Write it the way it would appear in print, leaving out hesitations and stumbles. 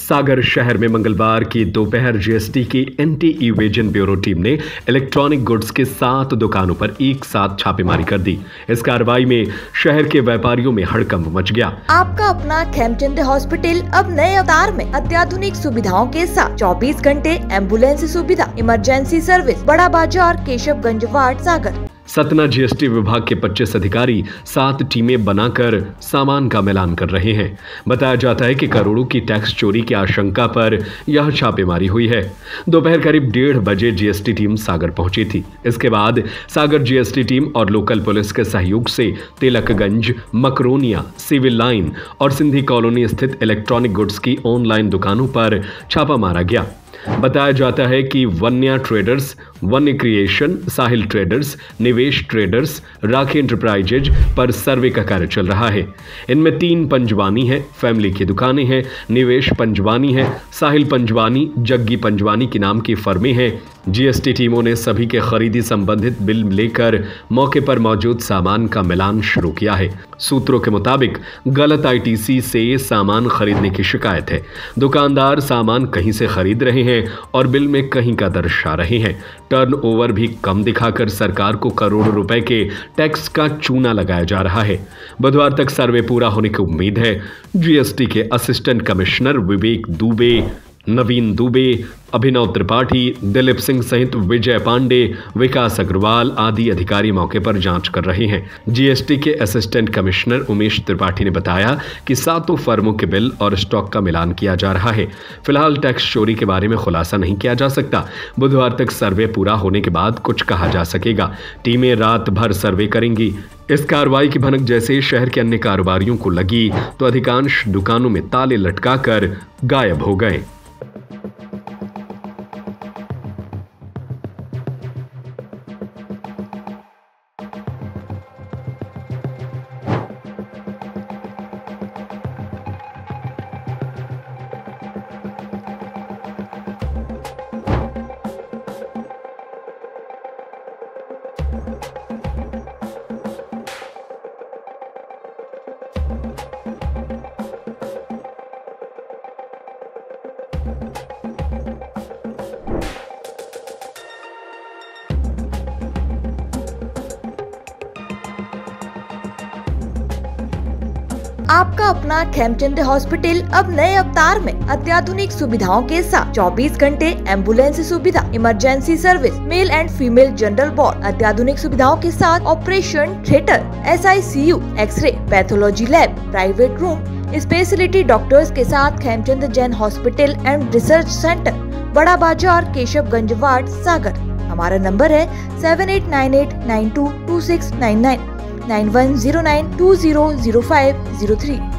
सागर शहर में मंगलवार की दोपहर जीएसटी की एंटी इवेजन ब्यूरो टीम ने इलेक्ट्रॉनिक गुड्स के 7 दुकानों पर एक साथ छापेमारी कर दी। इस कार्रवाई में शहर के व्यापारियों में हड़कंप मच गया। आपका अपना खेमचंद हॉस्पिटल अब नए अवतार में अत्याधुनिक सुविधाओं के साथ 24 घंटे एम्बुलेंस सुविधा, emergency service, Bada Bazar, Keshavganj ward, Sagar. Satna GST विभाग के 25 अधिकारी 7 टीमें बनाकर सामान का मिलान कर रहे हैं। बताया जाता है कि करोड़ों की टैक्स चोरी की आशंका पर यह छापेमारी हुई है। दोपहर करीब 1:30 बजे जीएसटी टीम सागर पहुंची थी। इसके बाद सागर जीएसटी टीम और लोकल पुलिस के सहयोग से तिलकगंज, मकरोनिया, सिविल लाइन और सिंधी कॉलोनी स्थित इलेक्ट्रॉनिक गुड्स की ऑनलाइन दुकानों पर छापा मारा गया। बताया जाता है कि Vanya traders, Vanya creation, Sahil traders, Nivesh traders, Rakhi enterprises survey सर्वे का कार्य चल रहा है। इनमें 3 पंजवानी है, फैमिली की दुकानें हैं, निवेश पंजवानी है, साहिल पंजवानी, जग्गी पंजवानी के नाम की फर्में हैं। जीएसटी टीमों ने सभी के खरीदी संबंधित बिल लेकर मौके पर मौजूद सामान का मिलान शुरू किया है। सूत्रों के मुताबिक गलत आईटीसी से सामान खरीदने की शिकायत है। दुकानदार सामान कहीं से खरीद रहे हैं और बिल में कहीं का दर्शा रहे हैं। टर्नओवर भी कम दिखाकर सरकार को करोड़ों रुपए के टैक्स का चूना लगाया जा रहा है। बुधवार तक सर्वे पूरा होने की उम्मीद है। जीएसटी के असिस्टेंट कमिश्नर विवेक दुबे, नवीन दुबे, अभिनव त्रिपाठी, दिलीप सिंह सहित विजय पांडे, विकास अग्रवाल आदि अधिकारी मौके पर जांच कर रहे हैं। जीएसटी के असिस्टेंट कमिश्नर उमेश त्रिपाठी ने बताया कि 7 फर्मों के बिल और स्टॉक का मिलान किया जा रहा है। फिलहाल टैक्स चोरी के बारे में खुलासा नहीं किया जा सकता। बुधवार तक सर्वे पूरा होने के बाद कुछ कहा जा सकेगा। टीमें रात भर सर्वे करेंगी। इस कार्रवाई की भनक जैसे शहर के अन्य कारोबारियों को लगी तो अधिकांश दुकानों में ताले लटकाकर गायब हो गए। आपका अपना खेमचंद हॉस्पिटल अब नए अवतार में अत्याधुनिक सुविधाओं के साथ 24 घंटे एम्बुलेंस सुविधा, emergency service, male and female general ward, अत्याधुनिक सुविधाओं के साथ operation theatre, SICU, x ray, pathology lab, private room, speciality doctors के साथ Khemchand Jain hospital and research centre, Bada Bazar, Keshavganj ward, सागर। हमारा नंबर है 7898922699, 9109200503।